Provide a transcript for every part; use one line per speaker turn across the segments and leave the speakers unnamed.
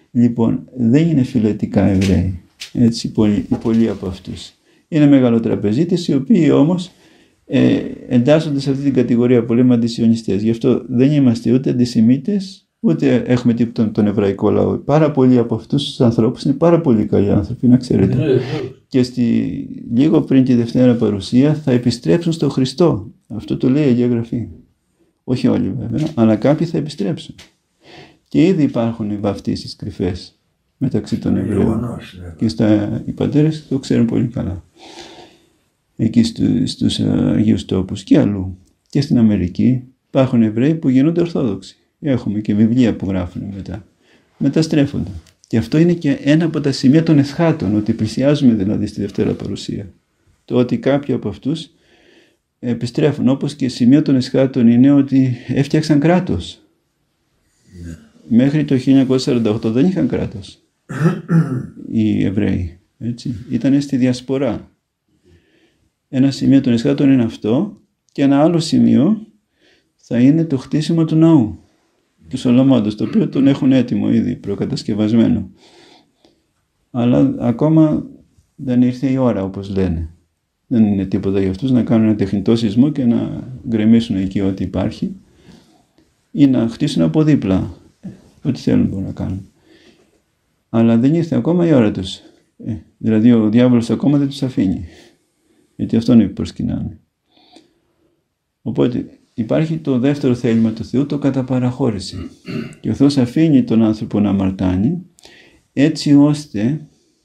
Λοιπόν, δεν είναι φιλετικά Εβραίοι, έτσι, πολλοί από αυτούς. Είναι μεγαλοτραπεζίτες, οι οποίοι όμως εντάσσονται σε αυτή την κατηγορία, πολύ με αντισιωνιστές. Γι' αυτό δεν είμαστε ούτε αντισημίτες, ούτε έχουμε τίποτα τον εβραϊκό λαό. Πάρα πολλοί από αυτούς τους ανθρώπους είναι πάρα πολύ καλοί άνθρωποι, να ξέρετε. Και λίγο πριν τη Δευτέρα Παρουσία θα επιστρέψουν στο Χριστό. Αυτό το λέει η Αγία Γραφή. Όχι όλοι βέβαια, αλλά κάποιοι θα επιστρέψουν. Και ήδη υπάρχουν οι βαφτίσεις κρυφές μεταξύ των Εβραίων. Και οι πατέρες το ξέρουν πολύ καλά. Εκεί στους Αγίους Τόπους και αλλού. Και στην Αμερική υπάρχουν Εβραίοι που γίνονται Ορθόδοξοι. Έχουμε και βιβλία που γράφουν μετά. Μεταστρέφονται. Και αυτό είναι και ένα από τα σημεία των εσχάτων, ότι πλησιάζουμε δηλαδή στη Δευτέρα Παρουσία. Το ότι κάποιοι από αυτούς επιστρέφουν, όπως και σημείο των εσχάτων είναι ότι έφτιαξαν κράτος. Μέχρι το 1948 δεν είχαν κράτος οι Εβραίοι. Έτσι. Ήτανε στη διασπορά. Ένα σημείο των εσχάτων είναι αυτό και ένα άλλο σημείο θα είναι το χτίσιμο του ναού του Σολομώντος, το οποίο τον έχουν έτοιμο ήδη, προκατασκευασμένο. Αλλά ακόμα δεν ήρθε η ώρα, όπως λένε. Δεν είναι τίποτα για αυτούς να κάνουν ένα τεχνητό σεισμό και να γκρεμίσουν εκεί ό,τι υπάρχει ή να χτίσουν από δίπλα. Ό,τι θέλουν μπορούν να κάνουν. Αλλά δεν ήρθε ακόμα η ώρα τους. Δηλαδή ο διάβολος ακόμα δεν τους αφήνει. Γιατί αυτό είναι που προσκυνάνε. Οπότε υπάρχει το δεύτερο θέλημα του Θεού, το κατά παραχώρηση. Και ο Θεός αφήνει τον άνθρωπο να αμαρτάνει, έτσι ώστε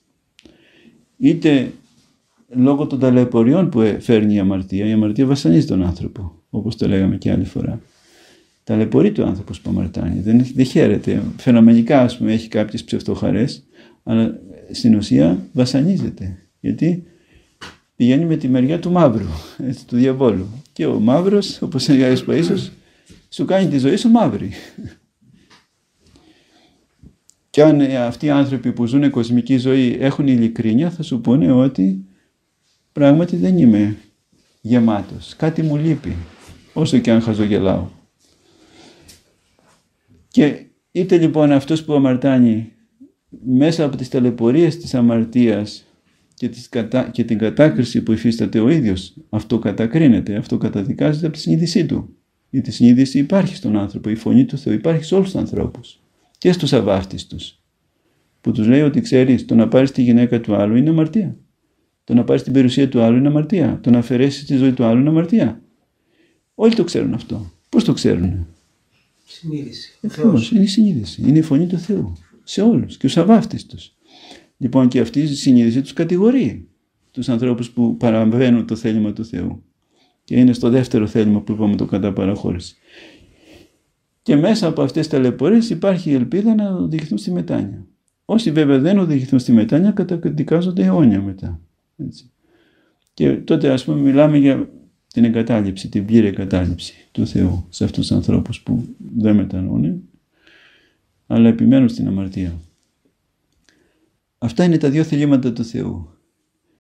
είτε λόγω των ταλαιπωριών που φέρνει η αμαρτία βασανίζει τον άνθρωπο, όπως το λέγαμε και άλλη φορά. Ταλαιπωρείται ο άνθρωπος που αμαρτάνει, δεν χαίρεται. Φαινομενικά, ας πούμε, έχει κάποιες ψευτοχαρές, αλλά στην ουσία βασανίζεται. Γιατί πηγαίνει με τη μεριά του μαύρου, έτσι, του διαβόλου. Και ο μαύρος, όπως έλεγε ο Άγιος Παΐσιος, σου κάνει τη ζωή σου μαύρη. Και αν αυτοί οι άνθρωποι που ζουν κοσμική ζωή έχουν ειλικρίνεια, θα σου πούνε ότι πράγματι δεν είμαι γεμάτος. Κάτι μου λείπει, όσο και αν χαζογελάω. Και είτε λοιπόν αυτός που αμαρτάνει μέσα από τις ταλαιπωρίες της αμαρτίας και την κατάκριση που υφίσταται ο ίδιος, αυτό κατακρίνεται, αυτό καταδικάζεται από τη συνείδησή του. Γιατί η συνείδηση υπάρχει στον άνθρωπο, η φωνή του Θεού υπάρχει σε όλους τους ανθρώπους και στους αβάφτιστους, που τους λέει ότι ξέρεις, το να πάρεις τη γυναίκα του άλλου είναι αμαρτία. Το να πάρεις την περιουσία του άλλου είναι αμαρτία. Το να αφαιρέσεις τη ζωή του άλλου είναι αμαρτία. Όλοι το ξέρουν αυτό. Πώς το ξέρουν?
Συνείδηση.
Είναι η συνείδηση. Είναι η φωνή του Θεού. Σε όλους και τους αβάφτιστους. Λοιπόν, και αυτή η συνείδηση τους κατηγορεί τους ανθρώπους που παραβαίνουν το θέλημα του Θεού. Και είναι στο δεύτερο θέλημα που είπαμε, το κατά παραχώρηση. Και μέσα από αυτές τις ταλαιπωρίες υπάρχει η ελπίδα να οδηγηθούν στη μετάνοια. Όσοι βέβαια δεν οδηγηθούν στη μετάνοια καταδικάζονται αιώνια μετά. Έτσι. Και τότε, ας πούμε, μιλάμε για την εγκατάλειψη, την πλήρη εγκατάλειψη του Θεού σε αυτούς τους ανθρώπους που δεν μετανοούν, αλλά επιμένουν στην αμαρτία. Αυτά είναι τα δύο θελήματα του Θεού.